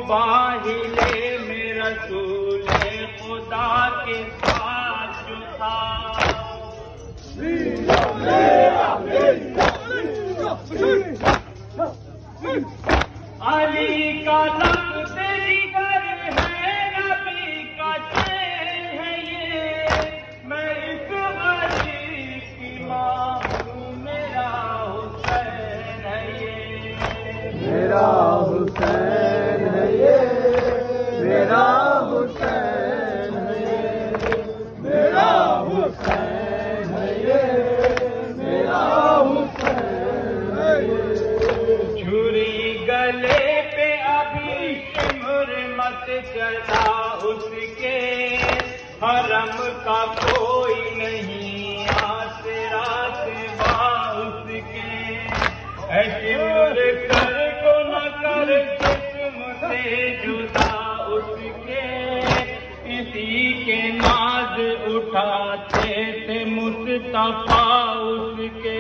मुबाहिले में रसूले खुदा के साथ जो था। अली का लफ्ज़ जिगर है, नबी का चैन है ये, मैं इस गरीब की माँ हूँ, मेरा हुसैन है ये, मेरा हुसैन है ये, मेरा हुसैन है ये, मेरा हुसैन है ये, मेरा हुसैन है ये। छुरी गले पे अभी शिमर मत चला उसके, हरम का कोई नहीं आसरा सिवा उसके। ऐ शिमर कर को न कर जिस्म से जुदा उसके, इसी के नाज उठाते थे मुस्तफा उसके।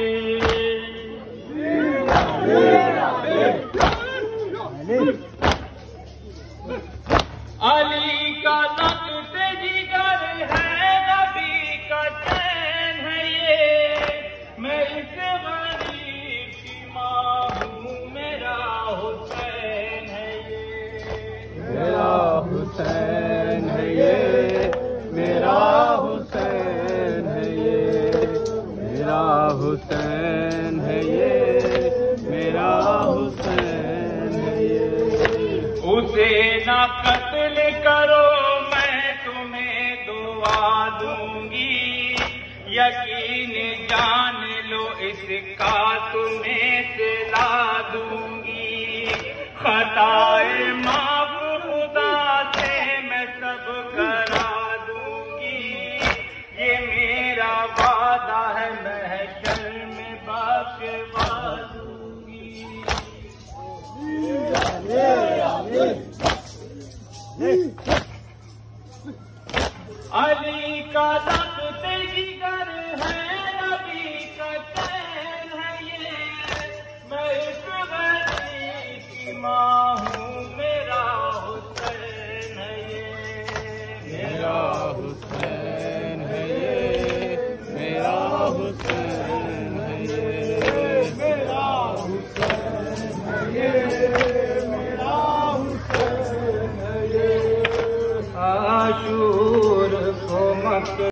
अली का लफ्ज़ जिगर है, नबी का चैन है ये, मैं इस गरीब की माँ हूँ, मेरा हुसैन है ये, मेरा हुसैन है ये, मेरा हुसैन है ये, मेरा हुसैन है ये, मेरा हुसैन है ये। उसे ना कत्ल करो मैं तुम्हें दुआ दूंगी, यकीन जान लो इसका तुम्हें सिला दूंगी। खताए माफ खुदा से मैं सब करा दूंगी, ये मेरा वादा है, महशर में बख्शवा दूंगी। अली का लफ्ज़ जिगर है, नबी का चैन है ये, मैं इस गरीब की माँ हूँ, मेरा हुसैन है ये, मेरा हुसैन है ये, मेरा हुसैन है ये, मेरा हुसैन है ये, मेरा हुसैन है ये। आशूर को मत